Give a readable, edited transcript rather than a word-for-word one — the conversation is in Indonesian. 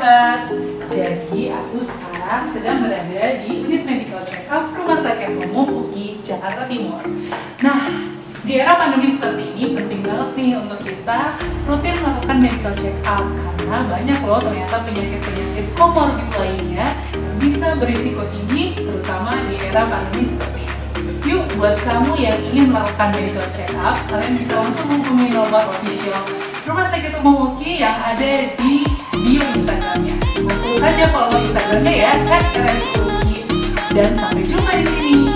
sahabat. Jadi aku sekarang sedang berada di unit medical check-up Rumah Sakit Umum UGI Jakarta Timur. Nah, di era pandemi seperti ini penting banget nih untuk kita rutin melakukan medical check-up karena banyak loh ternyata penyakit-penyakit komorbid lainnya yang bisa berisiko tinggi terutama di era pandemi seperti ini. Yuk, buat kamu yang ingin melakukan medical check-up, kalian bisa langsung menghubungi nomor official Rumah Sakit Umum UGI yang ada di bio Instagramnya. Langsung saja follow Instagramnya ya, @rsUGI. Dan sampai jumpa di sini.